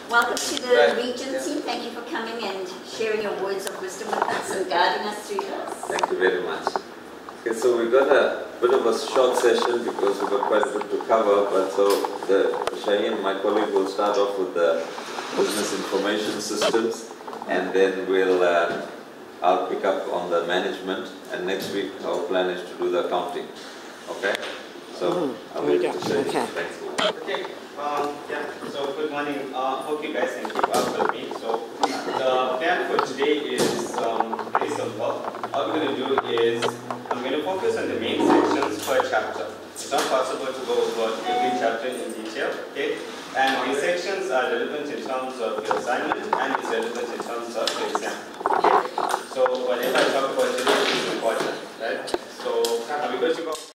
Welcome to the Regency. Thank you for coming and sharing your words of wisdom with us and guiding us through this. Thank you very much. Okay, so we've got a bit of a short session because we've got quite a bit to cover, but so Shaheen, my colleague, will start off with the business information systems, and then I'll pick up on the management, and next week our plan is to do the accounting. Okay? So I'll leave it to Shaheen. Okay. Thanks. Okay, so good morning. Hope you guys can keep up with me. So the plan for today is very simple. All we're going to do is I'm going to focus on the main sections per chapter. It's not possible to go over every chapter in detail, okay? And these sections are relevant in terms of your assignment and it's relevant in terms of your exam. Okay? So whenever I talk about